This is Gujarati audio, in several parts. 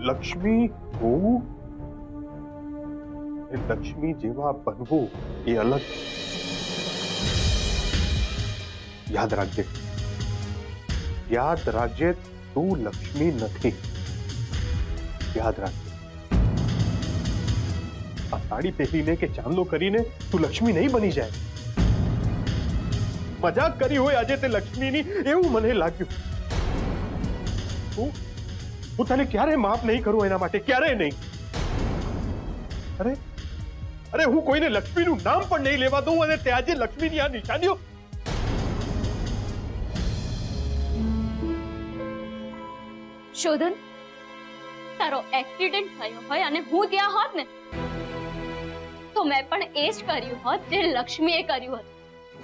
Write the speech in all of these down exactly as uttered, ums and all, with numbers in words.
લક્ષ્મી હોવું એ લક્ષ્મી જેવા બનવું એ અલગ. યાદ રાખજે, યાદ રાખજે, તું લક્ષ્મી નથી. યાદ રાખજે. આ સાડી પહેરીને કે ચાંદલો કરીને તું લક્ષ્મી નહીં બની જાય. મજાક કરી હોય આજે તે લક્ષ્મીની એવું મને લાગ્યું. હું હું તને ક્યારે માફ નહીં કરું એના માટે, ક્યારે નહીં. અરે અરે હું કોઈને લક્ષ્મીનું નામ પણ નહીં લેવા દઉં અને તે આજે લક્ષ્મીની આ નિશાનીઓ. શોધન, તારો એક્સિડન્ટ થયો હોય અને હું ત્યાં હોત ને તો મેં પણ એ જ કર્યું હોત જે લક્ષ્મીએ કર્યું હતું.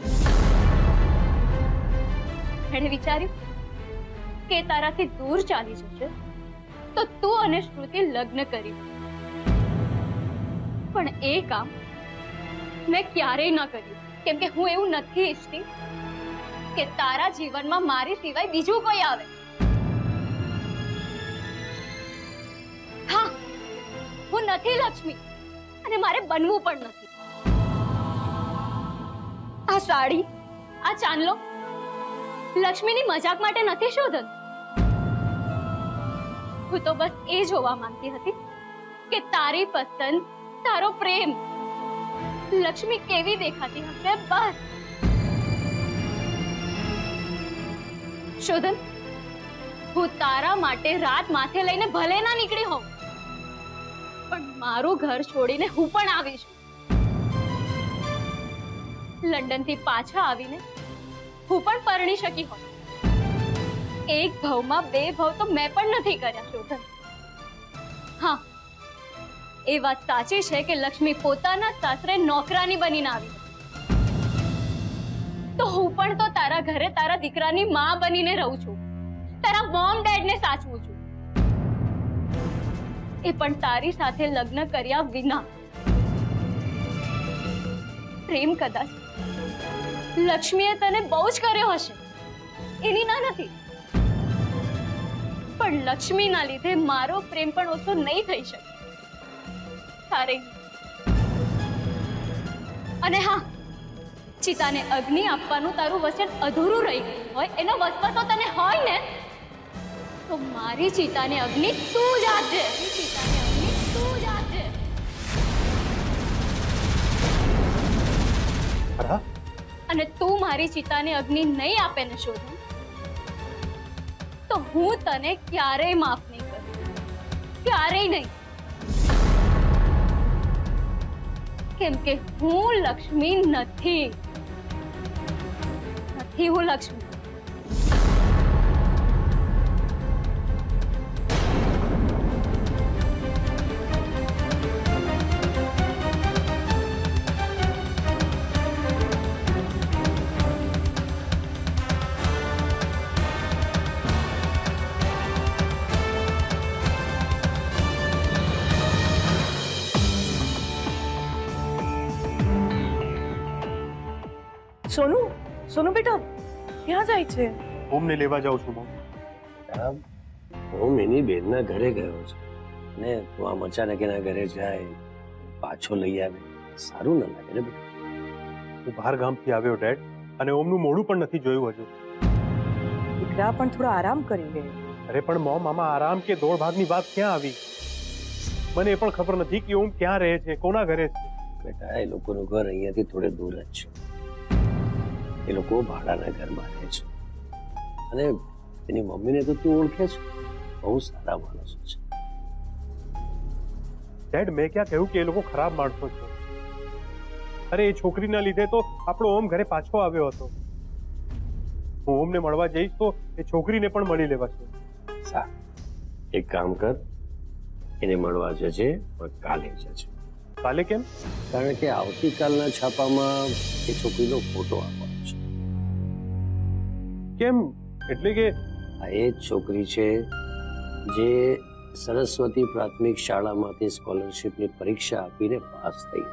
એણે વિચાર્યું કે તારાથી દૂર ચાલી જશે તો તું અને શ્રુતિ લગ્ન કરી, પણ એ કામ મેં ક્યારેય ન કર્યું, કેમ કે હું એવું નથી ઈચ્છતી કે તારા જીવનમાં મારી સિવાય બીજું કોઈ આવે. હા, હું નથી લક્ષ્મી અને મારે બનવું પણ નથી. આ સાડી, આ ચાંદલો લક્ષ્મીની મજાક માટે નથી શોધન. હું તો બસ એ જોવા માંગતી હતી કે તારી પસંદ, તારો પ્રેમ લક્ષ્મી કેવી દેખાતી હશે. બસ શોધન, હું તારા માટે રાત માથે લઈને ભલે ના નીકળી હોઉં, પણ મારું ઘર છોડીને હું પણ આવીશ. લંડન થી પાછા આવીને હું પણ પરણી શકી હોત. એક ભાવમાં બે ભાવ તો મેં પણ નથી કર્યા શોધન. હા, એ વાત સાચી છે કે લક્ષ્મી પોતાના સાસરે નોકરાની બનીને આવી, તો હું પણ તો તારા ઘરે તારા દીકરાની માં બનીને રહું છું, તારા મોમ ડેડ ને સાચવું છું, એ પણ તારી સાથે લગ્ન કર્યા વિના. પ્રેમ કદાચ લક્ષ્મીએ તને બહુ જ કર્યો હશે, એની ના નથી, પણ લક્ષ્મીના લીધે મારો પ્રેમ પણ ઓછો નહીં થઈ શકે. તારે અને હા, ચિતાને અગ્નિ આપવાનું તારું વચન અધૂરું રહી ગયું હોય, એનો વસવસો તને હોય ને તો મારી ચિતાને અગ્નિ તું જ આપજે. ચિતાને અગ્નિ તું જ આપજે. અને તું મારી ચિતાને અગ્નિ નહીં આપે ને શોધન, તો હું તને ક્યારેય માફ નહીં કરું, ક્યારેય નહીં. કેમ કે હું લક્ષ્મી નથી, નથી હું લક્ષ્મી. સોનુ, સોનુ બેટા ક્યાં જાય છે? ઓમને લેવા જાઉં છું મમ. હું એની બેનના ઘરે ગયો છું ને તું આમ અચાનક એના ઘરે જાય, પાછો લઈ આવે, સારું ન લાગે ને બેટા. હું બહાર ગામથી આવ્યો ડેડ, અને ઓમનું મોઢું પણ નથી જોયું હજુ. દીકરા પણ થોડો આરામ કરી લે. અરે પણ મોમ, આમાં આરામ કે દોડ ભાગની વાત ક્યાં આવી? મને એ પણ ખબર નથી કે ઓમ ક્યાં રહે છે, કોના ઘરે છે. બેટા, એ લોકોનું ઘર અહીંયાથી થોડે દૂર જ છે. એ લોકો ભાડાના ઘરમાં રહે છે અને એની મમ્મીને તો તું ઓળખે છે, બહુ સારા માણસો છે. ડેડ, મેં ક્યાં કહ્યું કે એ લોકો ખરાબ માણસો છે? અરે એ છોકરીના લીધે તો આપણો ઓમ ઘરે પાછો આવ્યો હતો. હું ઓમને મળવા જઈશ તો એ છોકરીને પણ મળી લેવાશે. સારું, એક કામ કર, એને મળવા જજે, પણ કાલે જજે. કાલે કેમ? કારણ કે આવતીકાલના છાપામાં એ છોકરીનો ફોટો આપવાનો છે. કેમ? એટલે કે આ એ જ છોકરી છે જે સરસ્વતી પ્રાથમિક શાળામાંથી સ્કોલરશિપની પરીક્ષા આપીને પાસ થઈ.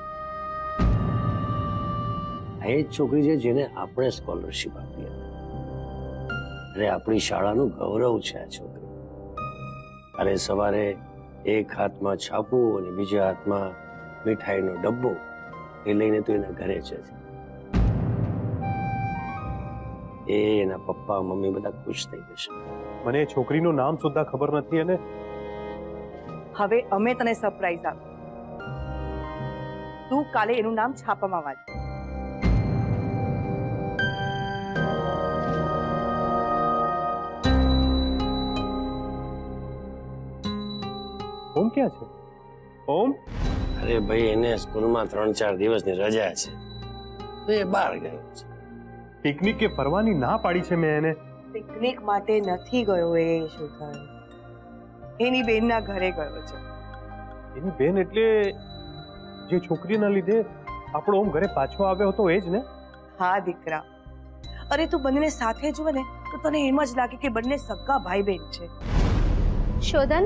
આ એ જ છોકરી છે જેને આપણે સ્કોલરશિપ આપી હતી. અને આપણી શાળાનું ગૌરવ છે આ છોકરી. કાલે સવારે એક હાથમાં છાપું અને બીજા હાથમાં મીઠાઈનો ડબ્બો એ લઈને તો એના ઘરે છે. એ એના પપ્પા મમ્મી બધા ખુશ થઈ જશે. મને એ છોકરીનું નામ સુદ્ધા ખબર નથી અને હવે અમે તને સરપ્રાઈઝ આપ. તું કાલે એનું નામ છાપામાં વાંચ. ઓમ ક્યાં છે? ઓમ અરે ભાઈ, એને સ્કૂલમાં ત્રણ ચાર દિવસની રજા છે તો એ બહાર ગયો છે. પિકનિક કે ફરવાની ના પાડી છે મેં એને. પિકનિક માટે નથી ગયો એ શોધન, એની બેનના ઘરે ગયો છે. એની બેન એટલે જે છોકરીના લીધે આપણો ઓમ ઘરે પાછો આવ્યો હતો એ જ ને? હા દીકરા, અરે તું બંનેને સાથે જુએ ને તો તને એમ જ લાગે કે બંને સગા ભાઈ બહેન છે. શોધન,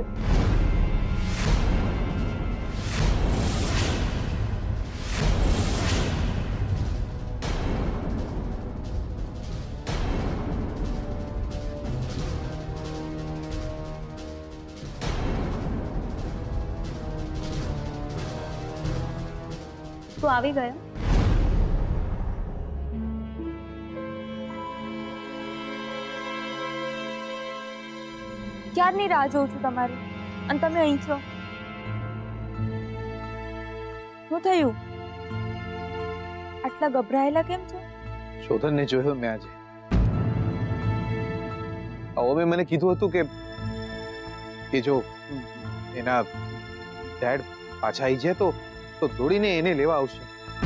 તું આવી ગયો? ક્યારની રાહ જોઉં છું તમારી, અને તમે અહીં છો. શું થયું? આટલા ગભરાયેલા કેમ છો? શોધનને જોયો મેં આજે. ઓમે મને કીધું હતું કે કે જો એના ડેડ પાછા આવી જાય તો તો દોડીને એને લેવા આવશે.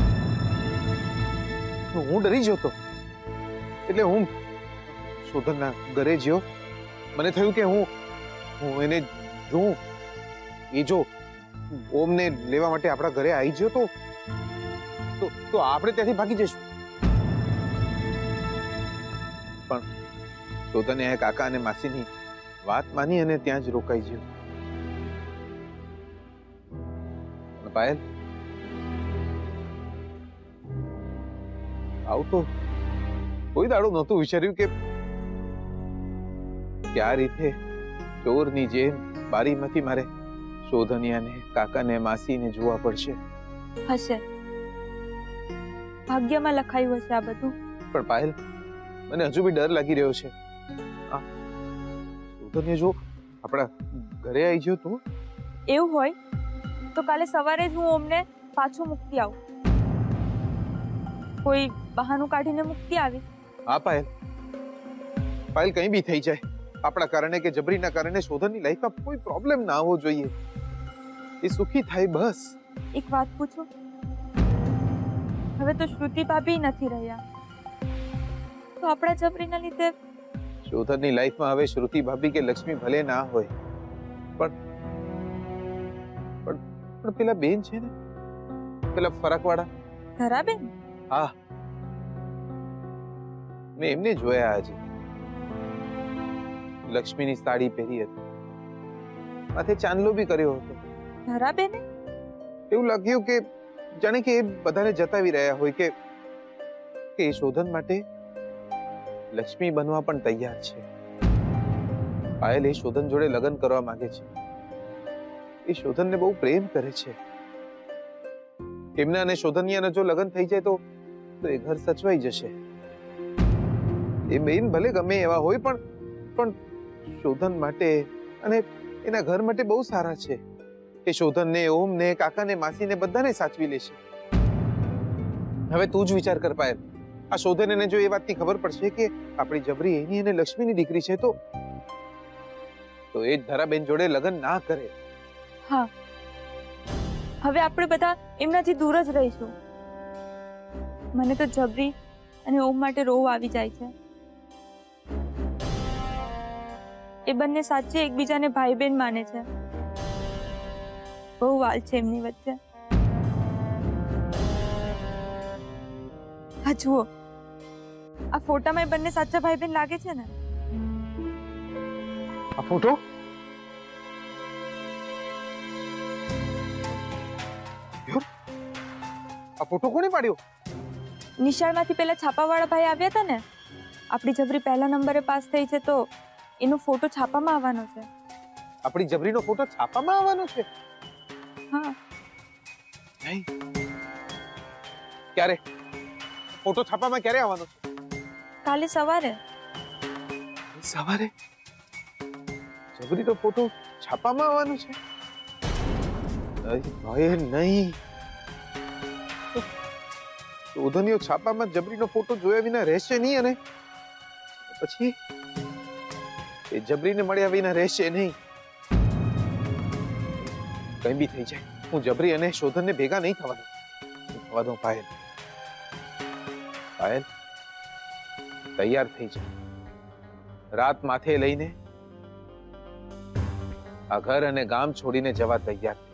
હું ડરી ગયો તો એટલે હું શોધનના ઘરે ગયો. મને થયું કે હું હું એને જોઉં. એ જો ઓમને લેવા માટે આપણા ઘરે આવી ગયો તો તો તો આપણે ત્યાંથી ભાગી જઈશું. પણ શોધને કાકા અને માસીની વાત માની અને ત્યાં જ રોકાઈ ગયો. પાયલ, આવું તો કોઈ દાડો નહોતું વિચાર્યું કે કે આ રીતે ચોરની જેમ બારીમાંથી મારે શોધનિયાને કાકાને માસીને જોવા પડશે. હશે, ભાગ્યમાં લખાયું હશે આ બધું. પણ પાયલ, મને હજુ બી ડર લાગી રહ્યો છે. આ શોધનિયા જો આપણા ઘરે આવી ગયો તો એવું હોય તો કાલે સવારે જ હું ઓમને પાછું મૂકતી આવું. કોઈ બહાનું કાઢીને મૂકતી આવી. હા પાયલ, પાયલ કઈ બી થઈ જાય, આપણા કારણે કે જબરીના કારણે શોધનની લાઈફમાં કોઈ પ્રોબ્લેમ ના આવવો જોઈએ. એ સુખી થાય બસ. એક વાત પૂછું? હવે તો શ્રુતિ ભાભી નથી રહ્યા તો આપણા જબરીના લીધે શોધનની લાઈફમાં હવે શ્રુતિ ભાભી કે લક્ષ્મી ભલે ના હોય, પણ પણ પણ પેલા બેન છે ને, પેલા ફરકવાળા ધરાબેન. હા, મેં એમને જોયા આજે. લક્ષ્મીની સાડી પહેરી હતી, માથે ચાંદલો બી કર્યો હતો. ધરાબેન એવું લાગ્યું કે જાણે કે એ બધાને જતાવી રહ્યા હોય કે કે એ શોધન માટે લક્ષ્મી બનવા પણ તૈયાર છે. પાયલ એ શોધન જોડે લગ્ન કરવા માંગે છે. એ શોધનને બહુ પ્રેમ કરે છે. એમના અને શોધનિયાના જો લગ્ન થઈ જાય તો તો એ ઘર સચવાઈ જશે. એ બેન ભલે ગમે એવા હોય પણ પણ શોધન માટે અને એના ઘર માટે બહુ સારા છે. એ શોધનને, ઓમને, કાકાને, માસીને બધાને સાચવી લેશે. હવે તું જ વિચાર કર પાયલ, આ શોધનને જો એ વાતની ખબર પડશે કે આપણી જબરી એની અને લક્ષ્મીની દીકરી છે તો તો એ ધરાબેન જોડે લગ્ન ના કરે. હા, હવે આપણે બધા એમનાથી દૂર જ રહીશું. મને તો જબરી અને ઓમ માટે રોવ આવી જાય છે. એ બંને સાચે એકબીજાને ભાઈ બહેન માને છે. બહુ વાલ છે એમની વચ્ચે. હા જુઓ, આ ફોટામાં એ બંને સાચા ભાઈ બહેન લાગે છે ને? આ ફોટો આ ફોટો કોણે પાડ્યો? નિશાળમાંથી પેલા છાપાવાળા ભાઈ આવ્યા હતા ને, આપણી જબરી પહેલા નંબરે પાસ થઈ છે તો એનો ફોટો છાપામાં આવવાનો છે. આપણી જબરીનો ફોટો છાપામાં આવવાનો છે? હા. નહીં. ક્યારે? ફોટો છાપામાં ક્યારે આવવાનો છે? કાલે સવારે. સવારે જબરીનો ફોટો છાપામાં આવવાનો છે? ભય નહીં. શોધનીઓ છાપામાં જબરીનો ફોટો જોયા વિના રહેશે નહીં, અને પછી એ જબરીને મળ્યા વિના રહેશે નહીં. કઈ બી થઈ જાય, હું જબરી અને શોધનને ભેગા નહીં થવા દઉં. થવા દઉં પાયલ. પાયલ તૈયાર થઈ જાય. રાત માથે લઈને આ ઘર અને ગામ છોડીને જવા તૈયાર થઈ જાય.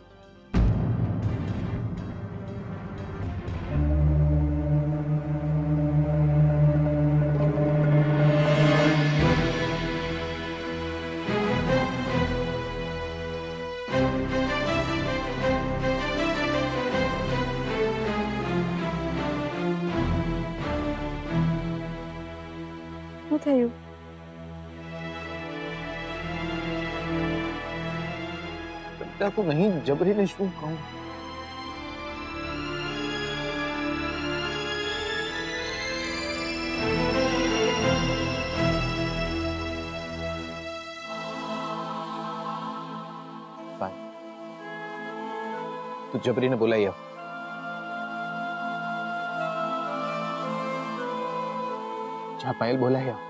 શું થયું? સમજા તો નહીં, જબરીને શું કહું? તું જબરીને બોલાઈ આવ. જા પાયલ, બોલાઈ આવ.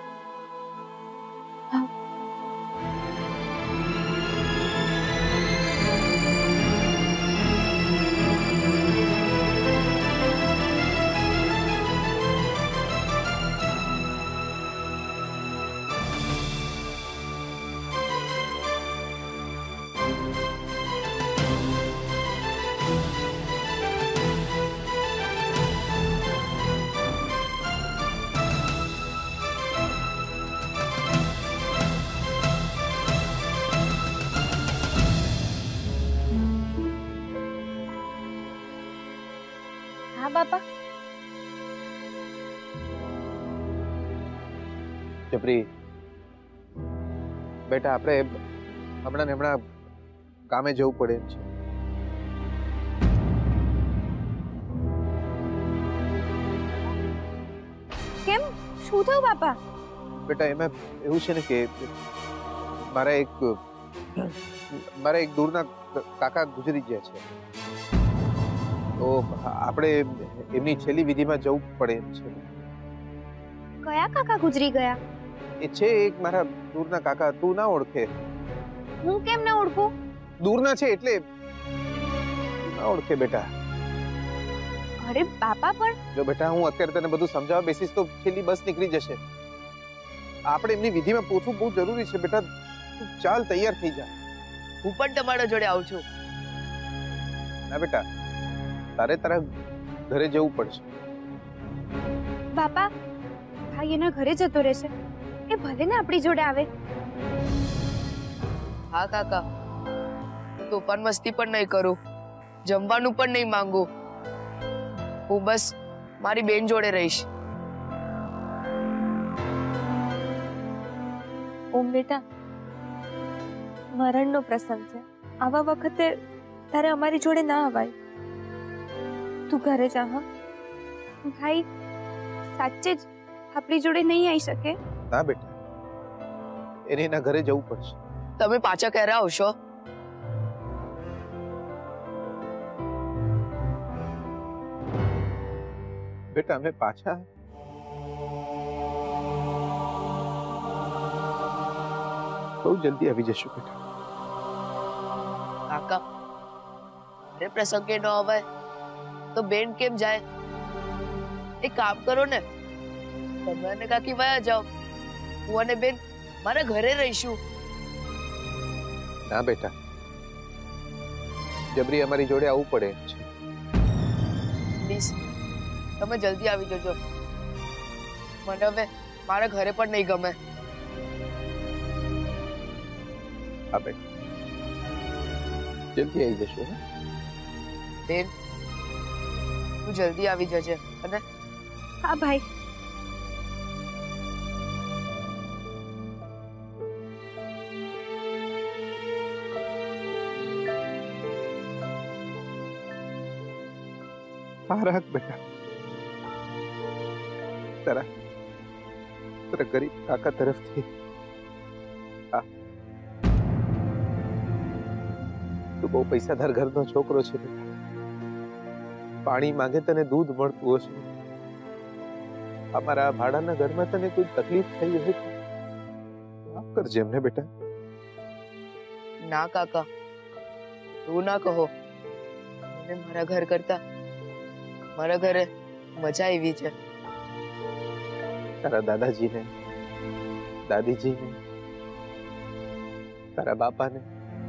હા બાપા. જબરી બેટા, આપણે હમણાં ને હમણાં ગામે જવું પડે એમ છે. કેમ? શું થયું બાપા? બેટા એમાં એવું છે ને કે મારા એક મારા એક દૂરના કાકા ગુજરી ગયા છે, તો આપણે એમની છેલ્લી વિધિમાં જવું પડે એમ છે. કયા કાકા ગુજરી ગયા? એ છે એક મારા દૂરના કાકા, તું ના ઓળખે? હું કેમ ના ઓળખું? દૂરના છે એટલે ના ઓળખે બેટા. અરે બાપા, પણ જો બેટા, હું અત્યારે તને બધું સમજાવવા બેસીશ તો છેલ્લી બસ નીકળી જશે. આપણે એમની વિધિમાં પહોંચવું બહુ જરૂરી છે બેટા. તું ચાલ, તૈયાર થઈ જા. હું પણ તમારા જોડે આવું છું. ના બેટા, તારે તારા ઘરે જવું પડશે. બાપા, ભાઈ એના ઘરે જતો રહેશે. એ ભલે ને આપણી જોડે આવે. હા કાકા, તોફાન મસ્તી પણ નહીં કરું, જમવાનું પણ નહીં માંગુ. હું બસ મારી બેન જોડે રહીશ. ઓમ બેટા, મરણનો પ્રસંગ છે. આવા વખતે તારે અમારી જોડે ના અવાય. તું ઘરે જા. હા ભાઈ સાચે જ આપણી જોડે નહીં આવી શકે. ના બેટા, એને એના ઘરે જવું પડશે. તમે પાછા ક્યારે આવશો? બેટા અમે પાછા બહુ જલ્દી આવી જશું બેટા. કાકા, અરે પ્રસંગે ન અવાય તો બેન કેમ જાય? એક કામ કરો ને, તમે અને કાકી વયા જાઓ, હું અને બેન મારા ઘરે રહીશું. ના બેટા, જબરી અમારી જોડે આવવું પડે એમ છે. પ્લીઝ તમે જલ્દી આવી જજો. મને હવે મારા ઘરે પણ નહીં ગમે. હા બેટા, જલ્દી આવી જશું. બેન, તું જલ્દી આવી જજે. અને હા ભાઈ. હા રાખ બેટા. તારા તારા ગરીબ કાકા તરફથી આ તું બહુ પૈસાદાર ઘરનો છોકરો છે બેટા. પાણી માંગે તને દૂધ મળતું હશે. અમારા ભાડાના ઘરમાં તને કોઈ તકલીફ થઈ હોય તો માફ કરજે એમને બેટા. ના કાકા, એવું ના કહો. મને મારા ઘર કરતા મારા ઘરે મજા આવી છે. તારા દાદાજીને, દાદીજીને, તારા બાપાને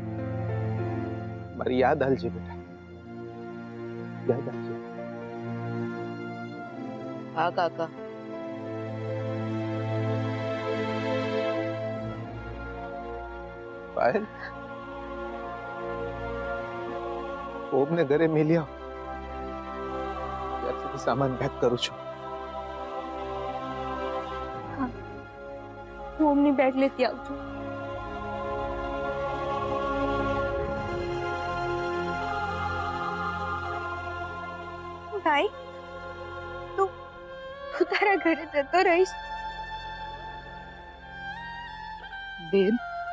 મારી યાદ આલજે બેટા. યાદ આવજે. હા કાકા. પાયલ, ઓમને ઘરે મેલી આવ. ત્યાર સુધી સામાન પેક કરું છું. હું ઓમની બેગ લેતી આવું છું. ભાઈ, તું તું તારા ઘરે જતો રહીશ? બેન,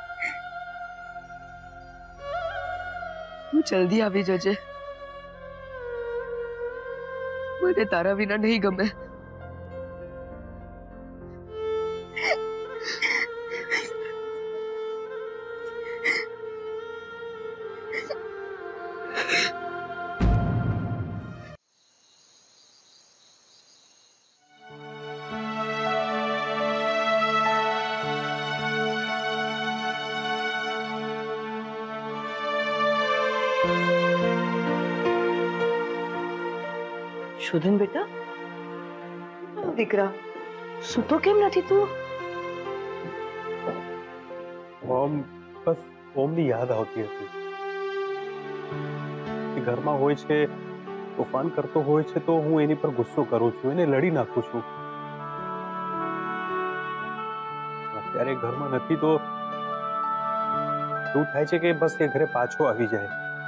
તું જલ્દી આવી જજે. મને તારા વિના નહીં ગમે. શોધન બેટા, દીકરા સૂતો કેમ નથી તું? ઓમ બસ ઓમની યાદ આવતી હતી. એ ઘરમાં હોય છે, તોફાન કરતો હોય છે તો હું એની પર ગુસ્સો કરું છું, એને લડી નાખું છું. અત્યારે ઘરમાં નથી તો એવું થાય છે કે બસ એ ઘરે પાછો આવી જાય.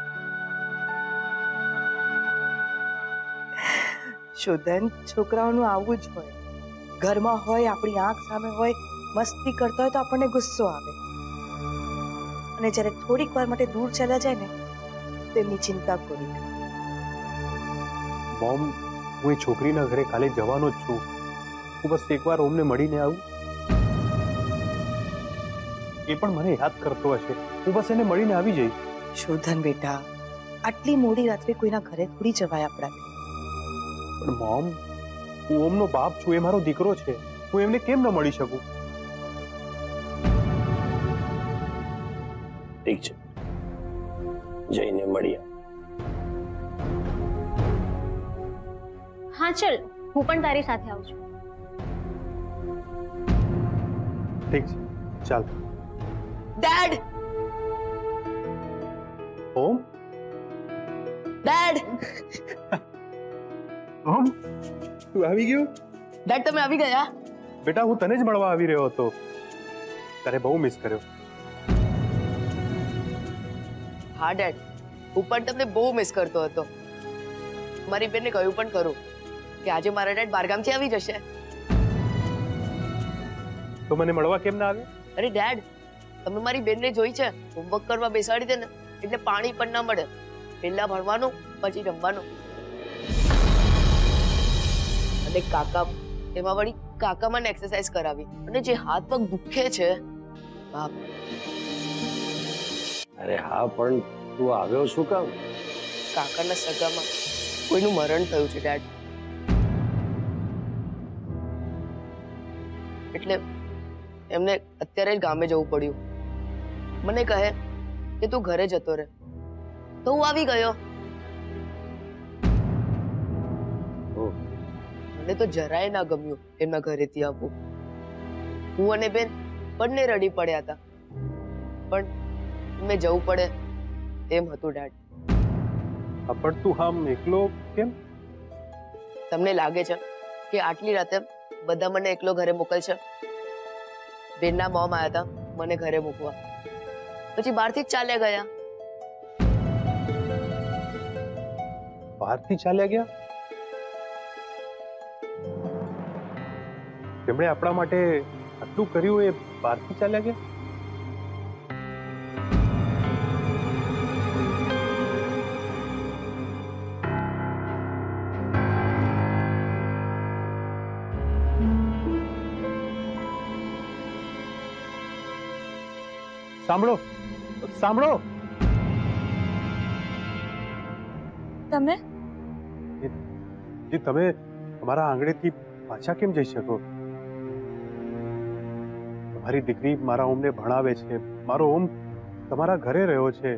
શોધન, છોકરાઓનું આવું જ હોય. ઘરમાં હોય, આપણી આંખ સામે હોય, મસ્તી કરતા હોય તો આપણને ગુસ્સો આવે, અને જ્યારે થોડીક વાર માટે દૂર ચલા જાય ને તો એમની ચિંતા પૂરી થાય. મોમ, હું એ છોકરીના ઘરે કાલે જવાનો જ છું. હું બસ એકવાર ઓમને મળીને આવું. એ પણ મને યાદ કરતો હશે. હું બસ એને મળીને આવી જઈશ. શોધન બેટા, આટલી મોડી રાત્રે કોઈના ઘરે થોડી જવાય આપણાથી. પણ મોમ, હું ઓમનો બાપ છું, એ મારો દીકરો છે. હું એમને કેમ ન મળી શકું? ઠીક છે, જઈને મળીએ. હા ચલ, હું પણ તારી સાથે આવું છું. ઠીક છે, ચાલ. ડેડ, ઓમ, ડેડ, ઓમ, તું આવી ગયો? ડેડ તમે આવી ગયા? બેટા, હું તને જ મળવા આવી રહ્યો હતો. તારે બહુ મિસ કર્યો. હા ડેડ, હું પણ તમને બહુ મિસ કરતો હતો. મારી બેનને કહ્યું પણ ખરું કે આજે મારા ડેડ બહારગામથી આવી જશે. તો મને મળવા કેમ ના આવ્યો? અરે ડેડ, તમે મારી બેનને જોઈ છે, હોમવર્ક કરવા બેસાડી દે ને એટલે પાણી પણ ના મળે. પહેલા ભણવાનું, પછી રમવાનું. અને કાકા, એમાં વળી કાકા મને એક્સરસાઇઝ કરાવી, અને જે હાથ પગ દુખે છે બાપ. અરે હા, પણ તું આવ્યો શું કામ? કાકાના સગામાં કોઈનું મરણ થયું છે ડેડ, એટલે એમને અત્યારે જ ગામે જવું પડ્યું. મને કહે કે તું ઘરે જતો રહે, તો હું આવી ગયો. મને તો જરાય ના ગમ્યું એમના ઘરેથી આવવું. હું અને બેન બંને રડી પડ્યા હતા, પણ મેં જવું પડે એમ હતું ડેડ. પણ તું આમ એકલો કેમ? તમને લાગે છે કે આટલી રાતે બધા મને એકલો ઘરે મોકલશે? બેનના મોમ આવ્યા હતા મને ઘરે મૂકવા, પછી બહારથી જ ચાલ્યા ગયા. બહારથી ચાલ્યા ગયા? તેમણે આપણા માટે આટલું કર્યું એ બહારથી ચાલ્યા ગયા? સાંભળો સાંભળો તમે જી તમે અમારા આંગણેથી પાછા કેમ જઈ શકો? તમારી દીકરી મારા ઓમને ભણાવે છે, મારો ઓમ તમારા ઘરે રહ્યો છે,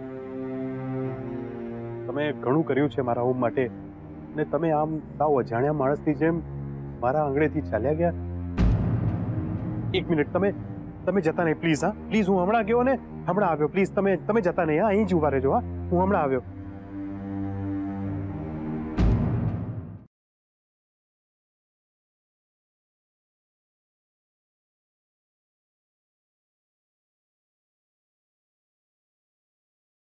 તમે ઘણું કર્યું છે મારા ઓમ માટે, ને તમે આમ સાવ અજાણ્યા માણસની જેમ મારા આંગણેથી ચાલ્યા ગયા? એક મિનિટ, તમે તમે જતા નહીં પ્લીઝ. હા પ્લીઝ, હું હમણાં ગયો ને હમણાં આવ્યો. પ્લીઝ તમે તમે જતા નહીં. હા અહીં જ ઉભા રહેજો. હા હું હમણાં આવ્યો.